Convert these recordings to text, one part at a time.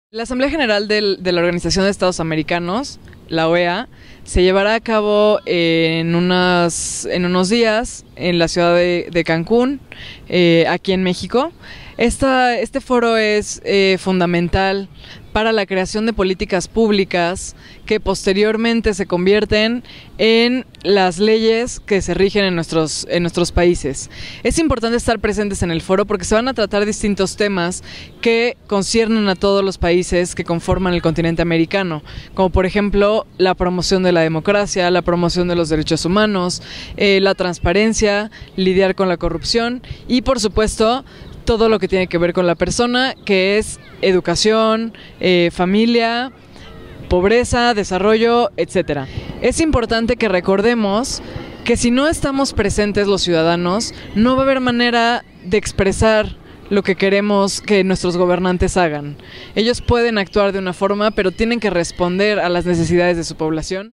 La Asamblea General de la Organización de Estados Americanos, la OEA, se llevará a cabo en unos días en la ciudad de Cancún, aquí en México. Este foro es fundamental para la creación de políticas públicas que posteriormente se convierten en las leyes que se rigen en nuestros países. Es importante estar presentes en el foro porque se van a tratar distintos temas que conciernen a todos los países que conforman el continente americano, como por ejemplo la promoción de la democracia, la promoción de los derechos humanos, la transparencia, lidiar con la corrupción y por supuesto todo lo que tiene que ver con la persona, que es educación, familia, pobreza, desarrollo, etc. Es importante que recordemos que si no estamos presentes los ciudadanos, no va a haber manera de expresar lo que queremos que nuestros gobernantes hagan. Ellos pueden actuar de una forma, pero tienen que responder a las necesidades de su población.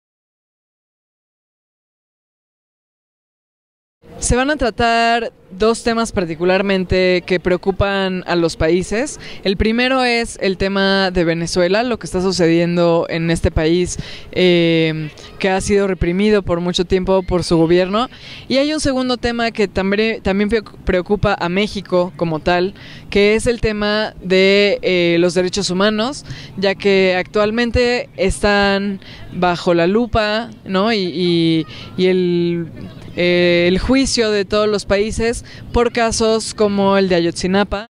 Se van a tratar dos temas particularmente que preocupan a los países. El primero es el tema de Venezuela, lo que está sucediendo en este país que ha sido reprimido por mucho tiempo por su gobierno. Y hay un segundo tema que también preocupa a México como tal, que es el tema de los derechos humanos, ya que actualmente están bajo la lupa, ¿no? y el juicio de todos los países por casos como el de Ayotzinapa.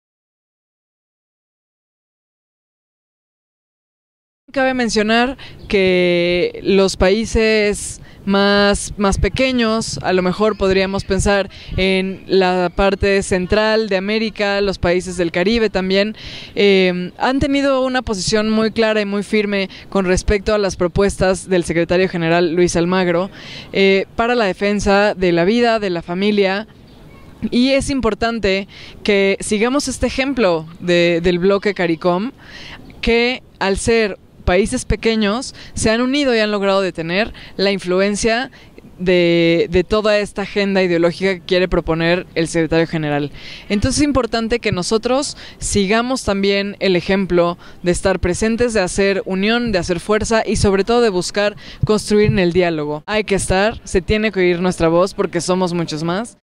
Cabe mencionar que los países más pequeños, a lo mejor podríamos pensar en la parte central de América, los países del Caribe también, han tenido una posición muy clara y muy firme con respecto a las propuestas del secretario general Luis Almagro para la defensa de la vida, de la familia. Y es importante que sigamos este ejemplo del bloque CARICOM, que al ser países pequeños se han unido y han logrado detener la influencia de toda esta agenda ideológica que quiere proponer el secretario general. Entonces es importante que nosotros sigamos también el ejemplo de estar presentes, de hacer unión, de hacer fuerza y sobre todo de buscar construir en el diálogo. Hay que estar, se tiene que oír nuestra voz porque somos muchos más.